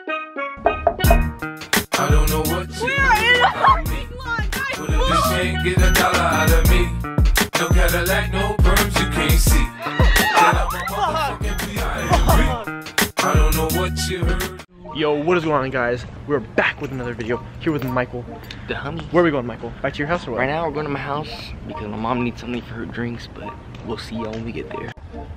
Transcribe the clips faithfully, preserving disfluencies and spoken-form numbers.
I don't know what you But if this ain't get a dollar out of me, no Cadillac, no perms, you can't see. I don't know what you heard. Yo, what is going on, guys? We're back with another video here with Michael. The homie. Where are we going, Michael? Back to your house or what? Right now we're going to my house because my mom needs something for her drinks, but we'll see y'all when we get there.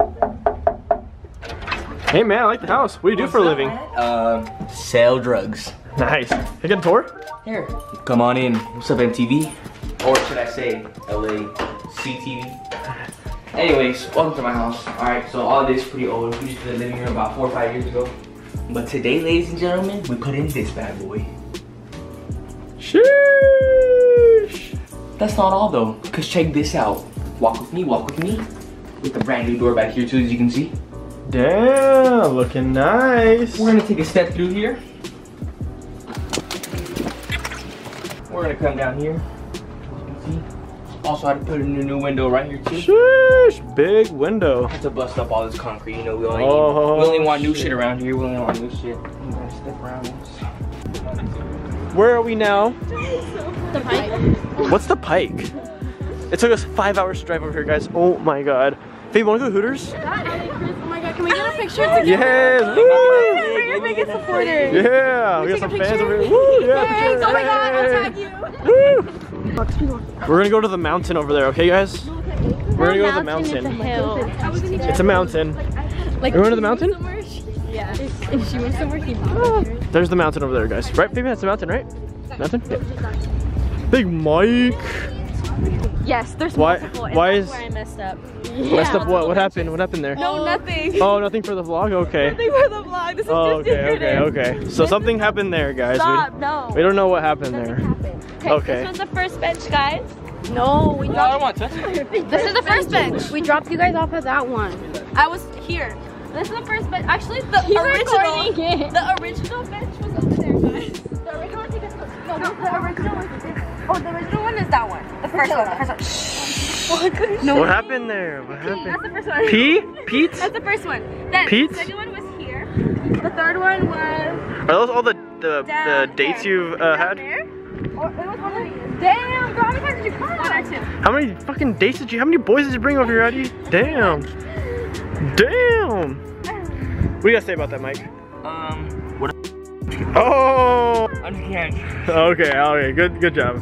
Hey man, I like the house. What do you do for a living? Uh, sell drugs. Nice. Can I get a tour? Here. Come on in. What's up, M T V? Or should I say L A C T V? Anyways, welcome to my house. Alright, so all this is pretty old. We used to live here about four or five years ago. But today, ladies and gentlemen, we put in this bad boy. Sheesh. That's not all though, because check this out. Walk with me, walk with me. With the brand new door back here too, as you can see. Damn, looking nice. We're gonna take a step through here. We're gonna come down here, as you can see. Also had to put in a new window right here too. Sheesh, big window. Had to bust up all this concrete, you know, we only, oh, need, we only want new shit. shit around here, we only want new shit. I'm gonna step around this. Where are we now? The pike. What's the pike? It took us five hours to drive over here, guys. Oh my god. Babe, wanna go to Hooters? Oh my god, can we get a picture together? Yes! Woo! We're your biggest supporters. Yeah! We got some fans over here. Woo! Yeah, Thanks, oh my god, I'll tag you. Woo! We're gonna go to the mountain over there, okay guys? We're gonna go to the mountain. It's a hill. It's a mountain. Like, we're going to the mountain? Yeah. If she went somewhere, she'd be. There's the mountain over there, guys. Right, baby? That's the mountain, right? Mountain? Yeah. Big Mike. Yes, there's why, multiple. And why that's is where I messed up. Messed up what? What happened? What happened there? No, nothing. Oh, nothing for the vlog? Okay. Nothing for the vlog. This is Oh, just okay, okay, okay. So something happened there, guys. Stop, we, no. we don't know what happened Nothing there. happened. Okay, Okay. this was the first bench, guys. No, we No, dropped. I don't want to touch it. This is the first bench. We dropped you guys off at that one. I was here. This is the first bench. Actually, the He's original, it. the original bench was over there, guys. The original one, take a, no, no, the original one. Oh, the original one is that one. The first one. The first one. No. What happened there? What happened? That's the first one. Pete? Pete? That's the first one. Then Pete? the second one was here. The third one was. Are those all the the, the down dates there. you've uh, Down had? there? Or, it was one of these. Damn, girl, how many times did you come? One or two. How many fucking dates did you? How many boys did you bring over here, Addy? Damn. Damn. What do you gotta say about that, Mike? Um, what? Oh. I'm just kidding. Okay. Okay. Good. Good job.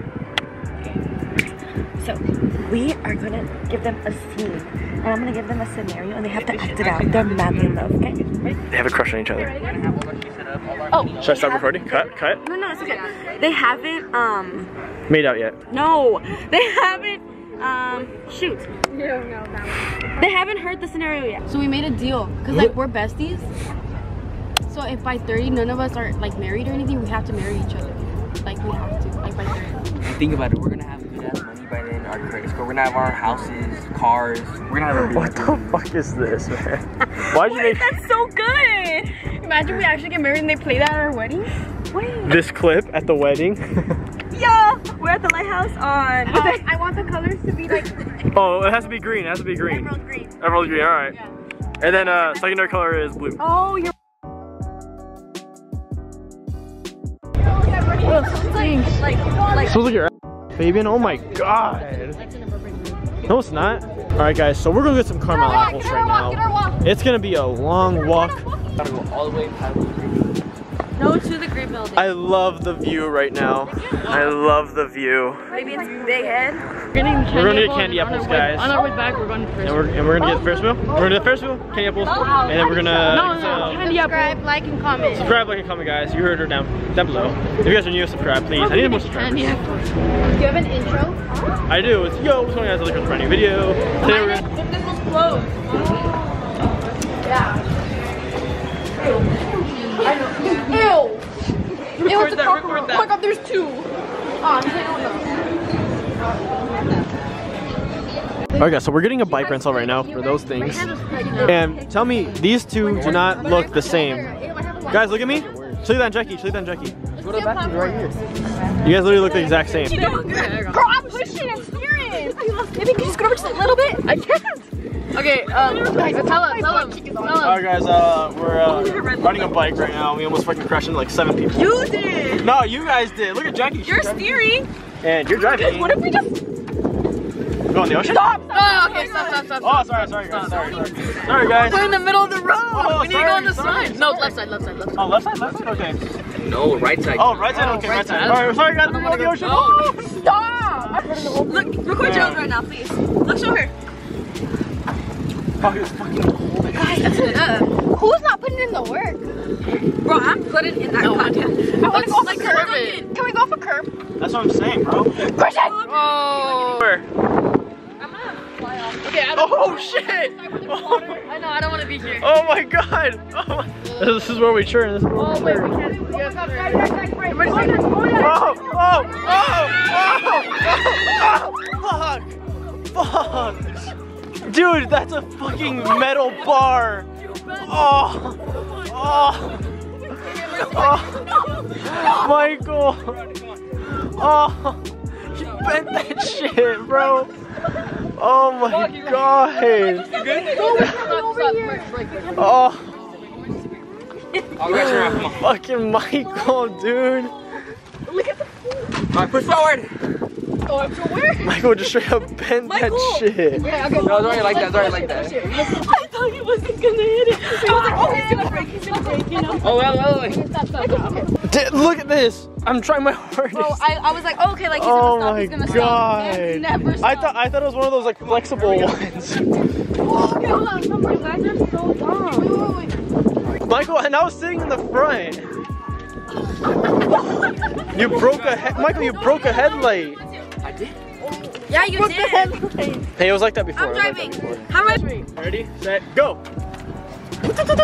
So we are gonna give them a scene, and I'm gonna give them a scenario, and they have to act it out. They're madly in love, okay? They have a crush on each other. Oh, Should I stop recording? Cut. Cut. no, no, it's okay. They haven't, um, Made out yet? no, they haven't, um, shoot. No, no, that They haven't heard the scenario yet. So we made a deal, cause like we're besties. So if by thirty none of us are like married or anything, we have to marry each other. Like we have to, like by thirty. Think about it, we're gonna have good ass money by then, our credit score, we're gonna have our houses, cars, we're gonna have everything. What the fuck is this, man? Why'd you make That's so good. Imagine we actually get married and they play that at our wedding. Wait, this clip at the wedding? yeah, we're at the lighthouse on. Um, I want the colors to be like Oh, it has to be green. It has to be green. Emerald green. Emerald green. All right. Yeah. And then uh, secondary color is blue. Oh, you're. like, like Smells like your ass, Fabian. Oh my god. No, it's not. All right, guys. So we're gonna get some caramel apples right now. It's gonna be a long walk. Gotta go all the way past the green. No, to the green building. I love the view right now. I love the view. Maybe it's big head. we're gonna get candy apples, guys. On our way back, we're going to first. And we're, and we're gonna get the Ferris wheel. We're gonna do the Ferris wheel, candy apples, and then we're gonna No, no, uh, candy apple. Subscribe, like, and comment. subscribe, like, and comment, guys. You heard her down down below. If you guys are new, subscribe, please. I need more subscribers. Candy apples. Do you have an intro? I do. It's yo, what's going on, guys? LAChris, brand new video. Today we're gonna. If this was closed. Yeah. I know. Ew. Record that, record that. Oh my god, there's two. Oh, hell no. Alright guys, so we're getting a bike rental right now for those things. And tell me, these two do not look the same. Guys, look at me. Show you that on Jackie, show you that on Jackie. Go to the bathroom right here. You guys literally look the exact same. Girl, I'm pushing and steering. Maybe you can just go over just a little bit. I can't. Okay, um, guys, tell him, tell him, tell him. Alright guys, uh, we're uh, riding a bike right now. We almost fucking crashed into like seven people. You did! No, you guys did. Look at Jackie. You're steering! And you're driving. What if we just... Go in the ocean? Stop! Oh, okay, stop, stop, stop. Oh, sorry, sorry guys, sorry, sorry. Sorry guys. We're in the middle of the road. Oh, we need sorry, to go on the sorry, side. sorry. No, left side, left side, left side. Oh, left side, left side? Okay. No, right side. Oh, right side? Okay, right right side. side. Alright, sorry guys, we're in the ocean. Oh, Stop! Look, record Yeah. Jones right now, please. Look, show her. Fuck, it's fucking cold. Guys, uh, who's not putting in the work? bro, I'm putting in that content. I want to go off a Let's curb. curb it. Can we go off a curb? That's what I'm saying, bro. Christian! Oh. Where? I'm gonna fly off. Okay, I don't Oh shit! I know, I don't want to be here. Oh my god! Oh my. This is where we turn. This is where Oh, we wait, turn. we can't. We can't. Oh! Oh! Oh! Oh! Fuck! Fuck! Dude, that's a fucking metal bar! Oh! Oh! Oh! Michael! Oh! You bent that shit, bro! Oh my god! Oh! I'll get you out, come on. Fucking Michael, dude! Alright, push forward. Michael just straight up bent Michael! that shit. No, it's already like that, it's already like that. I thought he wasn't gonna hit it. I was like, oh, he's gonna break, he's gonna break, you know? Oh, well, well, well. D- look at this! I'm trying my hardest. Oh, I, I was like, oh, okay, like he's Oh gonna stop, my he's gonna god! stop. And never stop. I thought I thought it was one of those like flexible ones. Okay, hold on, some of you guys are so dumb. Wait, wait, wait. Michael, and I was sitting in the front. You broke a head, Michael. You broke a headlight. I did. Yeah, you did. Hey, it was like that before. I'm it was like driving. that before. How much? Ready, set, go. It's just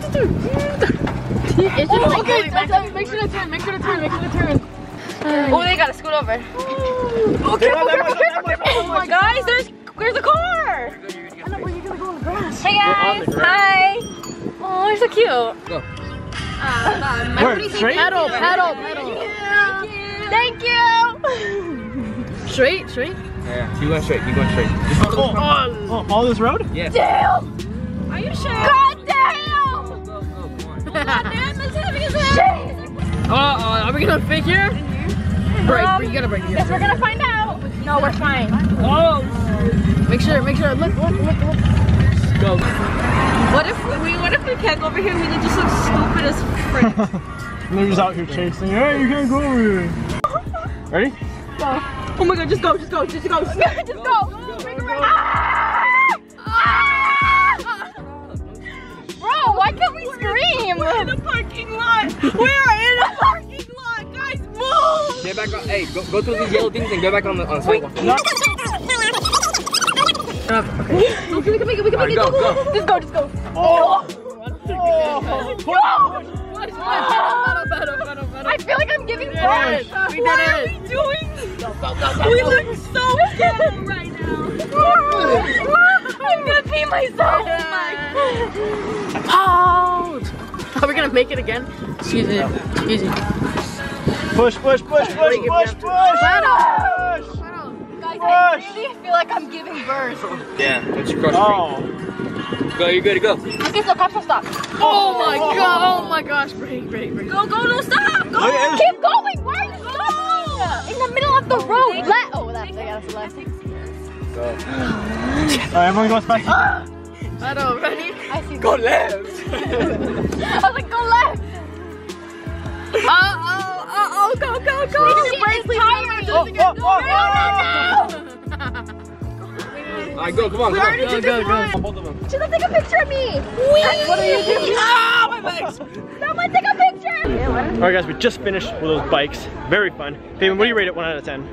like, okay, let's, let's make sure to turn, make sure to turn, make sure to turn. Oh, they gotta scoot over. Oh, careful, careful, careful, careful. Oh my guys, there's there's a car. Hey guys, hi. Oh, you're so cute. Go. Where? Straight? Pedal, pedal, pedal. Thank you. Straight, straight. Yeah, keep going straight, keep going straight. Just follow Oh, oh, oh, follow this road? Yes. Damn. Are you sure? God damn. Go, go, go, come on. God damn, it's heavy as hell. Uh, uh, are we gonna fake here? Break, Um, break, you gotta break here. Guess we're gonna find out. No, we're fine. Oh! Make sure, make sure, look, look, look, look. Go. What if we, what if we can't go over here? We just look stupid as frick. And they're just out here chasing. Hey, you can't go over here. Ready? Go. Oh my god, just go, just go, just go. Just go. Just go. Ah! Ah! Bro, why can't we scream? We're in a parking lot. We're in a parking lot. Guys, move. Get back on. Hey, go, go through these yellow things and go back on the on the sidewalk. No. Okay, we can make it, we can make it. Go, Go, go, go. go. Just go, just go. Oh. Go! I feel like I'm giving birth. We did What it. are we doing? We look so ghetto right now. I'm gonna pee myself. Oh my. Out! Are we gonna make it again? Easy, easy. Push, push, push, push, push, push, push. Guys, I Push. really feel like I'm giving birth. Yeah, let's cross the Oh. street. Go, you're good to go. Okay, so cops will stop. Oh my god, oh my gosh, break, break, break. Go, go, no, stop. Go. Okay. Keep going. Why are you stopping? In the middle of the road. Let. Oh, that's, yeah, that's left. Go. Alright, everyone go fast. I know, ready? I see. Go left. I was like, go left. Oh, oh, oh, oh, go, go, go. This shit is tiring. Oh, oh, oh, Alright, go, come on, come on. Go, go, go. Both of them. Should I take a picture of me? Wee. What are you doing? Ah, my legs. Someone take a picture. Alright guys, we just finished with those bikes. Very fun. Fabian, what do you rate it one out of ten?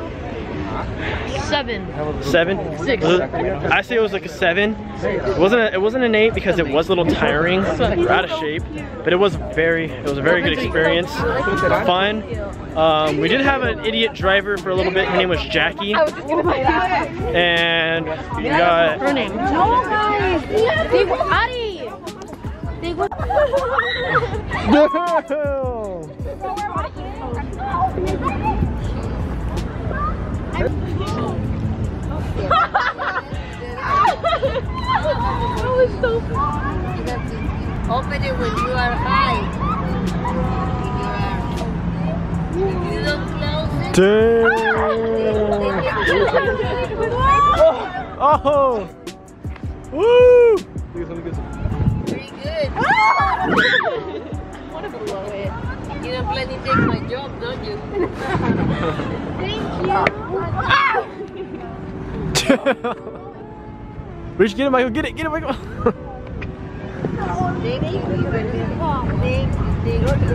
Seven. Seven? Six. Was it- I say it was like a seven. It wasn't a, it wasn't an eight because it was a little tiring. We're out of shape. But it was very it was a very good experience. Fun. Um, we did have an idiot driver for a little bit. Her name was Jackie. I was just gonna say that. And we got Her name. No, guys. They were Ari. They were. No! was so fun. You have to open it when you are high. If you don't close it. Damn. Oh! Woo! Pretty good. Want to blow it. You don't plan to take my job, don't you? Thank you. We should get it, Michael. Get it, get it, Michael. Thank you. Thank you. Thank you.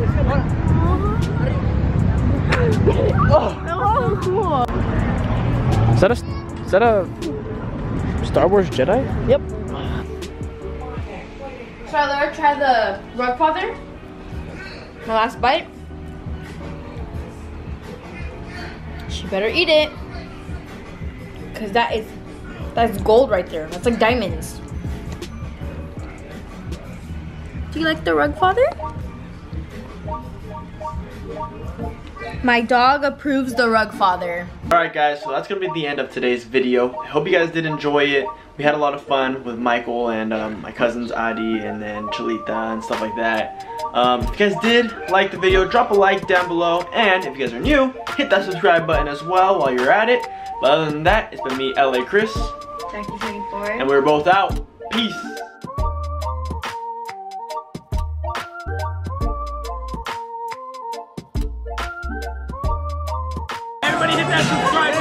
Oh, that was so cool. Is that a, is that a Star Wars Jedi? Yep. Should I let her try the rug father? My last bite. She better eat it. Cause that is, that's gold right there. That's like diamonds. Do you like the rug father? My dog approves the rug father. Alright guys, so that's going to be the end of today's video. I hope you guys did enjoy it. We had a lot of fun with Michael and um, my cousins Adi and then Chalita and stuff like that. Um, if you guys did like the video, drop a like down below. And if you guys are new, hit that subscribe button as well while you're at it. But other than that, it's been me, LAChris. nineteen twenty-four. And we're both out. Peace. Everybody hit that subscribe